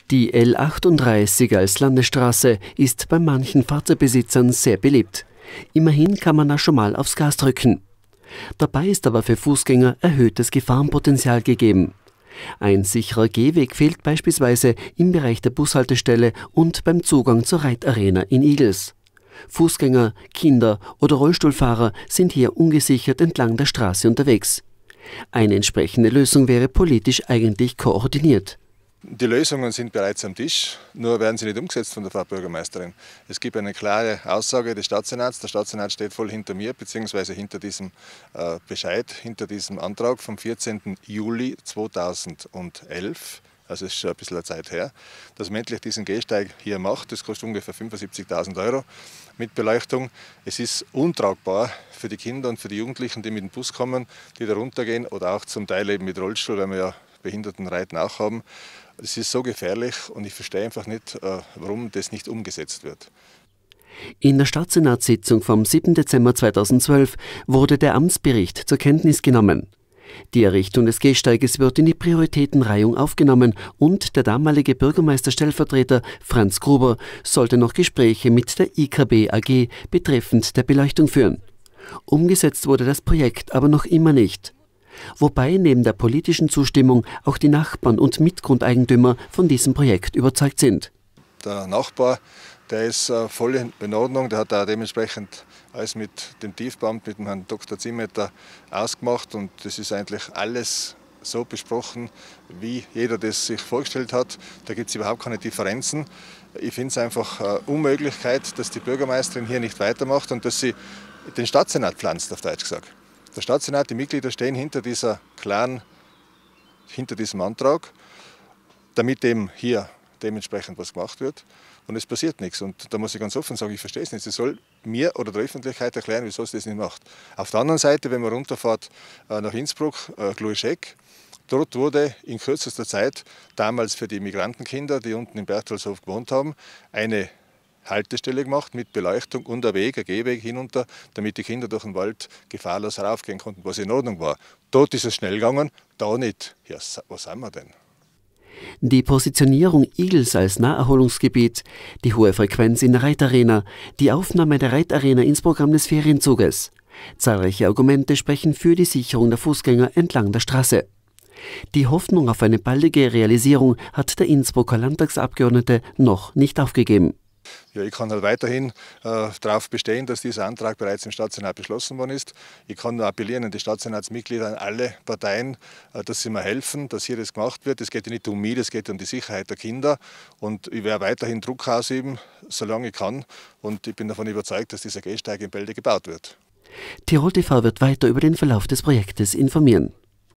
Die L38 als Landesstraße ist bei manchen Fahrzeugbesitzern sehr beliebt. Immerhin kann man da schon mal aufs Gas drücken. Dabei ist aber für Fußgänger erhöhtes Gefahrenpotenzial gegeben. Ein sicherer Gehweg fehlt beispielsweise im Bereich der Bushaltestelle und beim Zugang zur Reitarena in Igls. Fußgänger, Kinder oder Rollstuhlfahrer sind hier ungesichert entlang der Straße unterwegs. Eine entsprechende Lösung wäre politisch eigentlich koordiniert. Die Lösungen sind bereits am Tisch, nur werden sie nicht umgesetzt von der Frau Bürgermeisterin. Es gibt eine klare Aussage des Stadtsenats. Der Stadtsenat steht voll hinter mir, beziehungsweise hinter diesem Bescheid, hinter diesem Antrag vom 14. Juli 2011. Also es ist schon ein bisschen eine Zeit her, dass man endlich diesen Gehsteig hier macht. Das kostet ungefähr 75.000 € mit Beleuchtung. Es ist untragbar für die Kinder und für die Jugendlichen, die mit dem Bus kommen, die da runtergehen oder auch zum Teil eben mit Rollstuhl, weil wir ja Behindertenreiten auch haben. Es ist so gefährlich und ich verstehe einfach nicht, warum das nicht umgesetzt wird. In der Stadtsenatssitzung vom 7. Dezember 2012 wurde der Amtsbericht zur Kenntnis genommen. Die Errichtung des Gehsteiges wird in die Prioritätenreihung aufgenommen und der damalige Bürgermeisterstellvertreter Franz Gruber sollte noch Gespräche mit der IKB AG betreffend der Beleuchtung führen. Umgesetzt wurde das Projekt aber noch immer nicht. Wobei neben der politischen Zustimmung auch die Nachbarn und Mitgrundeigentümer von diesem Projekt überzeugt sind. Der Nachbar, der ist voll in Ordnung, der hat auch dementsprechend alles mit dem Tiefbauamt, mit dem Herrn Dr. Zimmeter ausgemacht und das ist eigentlich alles so besprochen, wie jeder das sich vorgestellt hat. Da gibt es überhaupt keine Differenzen. Ich finde es einfach eine Unmöglichkeit, dass die Bürgermeisterin hier nicht weitermacht und dass sie den Stadtsenat pflanzt, auf Deutsch gesagt. Der Stadtsenat, die Mitglieder stehen hinter diesem Antrag, damit eben hier dementsprechend was gemacht wird. Und es passiert nichts. Und da muss ich ganz offen sagen, ich verstehe es nicht. Sie soll mir oder der Öffentlichkeit erklären, wieso sie das nicht macht. Auf der anderen Seite, wenn man runterfährt nach Innsbruck, Gluischek, dort wurde in kürzester Zeit, damals für die Migrantenkinder, die unten in Berchtoldshof gewohnt haben, eine Haltestelle gemacht mit Beleuchtung und ein Gehweg hinunter, damit die Kinder durch den Wald gefahrlos heraufgehen konnten, was in Ordnung war. Dort ist es schnell gegangen, da nicht. Ja, was haben wir denn? Die Positionierung Igls als Naherholungsgebiet, die hohe Frequenz in der Reitarena, die Aufnahme der Reitarena ins Programm des Ferienzuges. Zahlreiche Argumente sprechen für die Sicherung der Fußgänger entlang der Straße. Die Hoffnung auf eine baldige Realisierung hat der Innsbrucker Landtagsabgeordnete noch nicht aufgegeben. Ja, ich kann halt weiterhin darauf bestehen, dass dieser Antrag bereits im Stadtsenat beschlossen worden ist. Ich kann nur appellieren an die Stadtsenatsmitglieder, an alle Parteien, dass sie mir helfen, dass hier das gemacht wird. Es geht ja nicht um mich, es geht um die Sicherheit der Kinder. Und ich werde weiterhin Druck ausüben, solange ich kann. Und ich bin davon überzeugt, dass dieser Gehsteig in Bälde gebaut wird. Tirol TV wird weiter über den Verlauf des Projektes informieren.